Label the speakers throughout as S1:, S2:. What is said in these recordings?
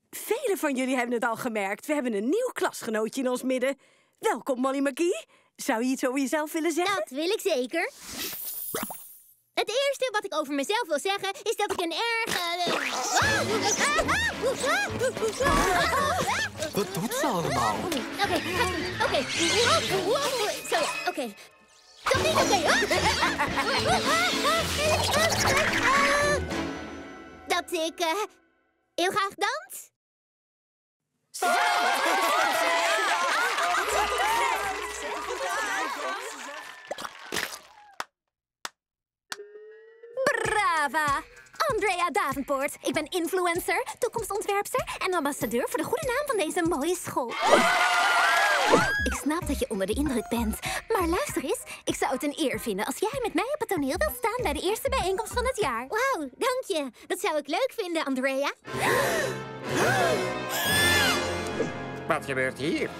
S1: Velen van jullie hebben het al gemerkt. We hebben een nieuw klasgenootje in ons midden. Welkom, Molly McGee. Zou je iets over jezelf willen zeggen?
S2: Dat wil ik zeker. Het eerste wat ik over mezelf wil zeggen is dat ik een erg...
S3: Wat doet ze allemaal?
S2: Oké. Zo ja, oké. Toch niet oké. Dat ik heel graag dans.
S4: Brava! Andrea Davenport. Ik ben influencer, toekomstontwerpster en ambassadeur voor de goede naam van deze mooie school. Ik snap dat je onder de indruk bent. Maar luister eens, ik zou het een eer vinden als jij met mij op het toneel wilt staan bij de eerste bijeenkomst van het jaar.
S2: Wauw, dank je. Dat zou ik leuk vinden, Andrea.
S5: Wat gebeurt hier?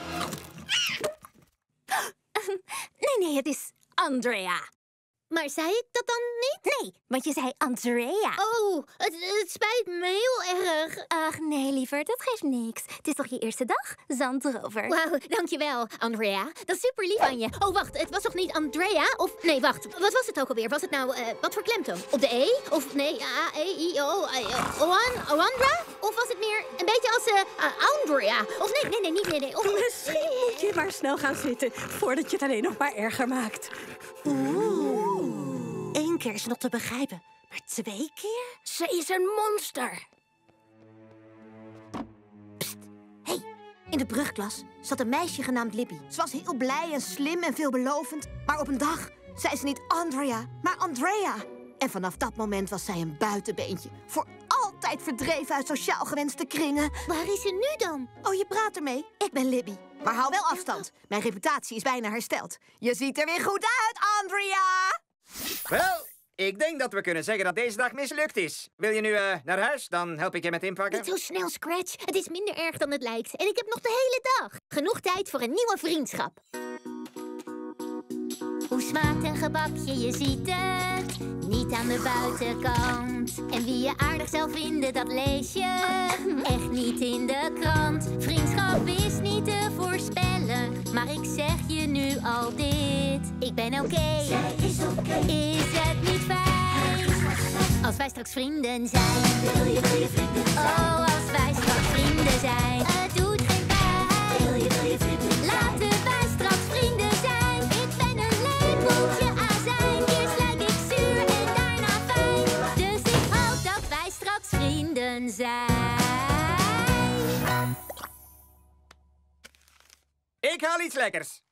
S4: Nee, het is Andrea.
S2: Maar zei ik dat dan niet?
S4: Nee, want je zei Andrea.
S2: Oh, het spijt me heel erg.
S4: Ach nee, lieverd, dat geeft niks. Het is toch je eerste dag? Zand erover.
S2: Wauw, dankjewel, Andrea. Dat is super lief van je. Oh, wacht, het was toch niet Andrea? Of, nee, wacht, wat was het ook alweer? Was het nou, wat voor klemtoon? Op de E? Of, nee, A, E, I, O, Oandra? Of was het meer een beetje als, Andrea? Of nee. Of...
S1: Misschien moet je maar snel gaan zitten, voordat je het alleen nog maar erger maakt.
S6: Eén keer is nog te begrijpen, maar 2 keer?
S4: Ze is een monster.
S6: Hey, in de brugklas zat een meisje genaamd Libby. Ze was heel blij en slim en veelbelovend. Maar op een dag zei ze niet Andrea, maar Andrea. En vanaf dat moment was zij een buitenbeentje. Voor altijd verdreven uit sociaal gewenste kringen.
S2: Waar is ze nu dan?
S6: Oh, je praat ermee? Ik ben Libby. Maar hou wel afstand. Mijn reputatie is bijna hersteld. Je ziet er weer goed uit, Andrea!
S5: Wel, ik denk dat we kunnen zeggen dat deze dag mislukt is. Wil je nu naar huis? Dan help ik je met inpakken.
S2: Niet zo snel, Scratch. Het is minder erg dan het lijkt. En ik heb nog de hele dag. Genoeg tijd voor een nieuwe vriendschap. Hoe smaakt een gebakje, je ziet het. Niet aan de buitenkant. En wie je aardig zou vinden, dat lees je. Echt niet in de krant. Vriendschap is niet te voorspellen. Maar ik zeg je nu al dit. Ik ben oké. Zij is oké. Is het niet fijn? Als wij straks vrienden zijn. Wil je vrienden zijn? Oh, als wij straks vrienden zijn. Het doet geen pijn. Wil je vrienden zijn? Laten wij straks vrienden zijn. Ik ben een lepeltje azijn. Eerst lijk ik zuur en daarna fijn. Dus ik hoop dat wij straks vrienden zijn.
S5: Ik haal iets lekkers.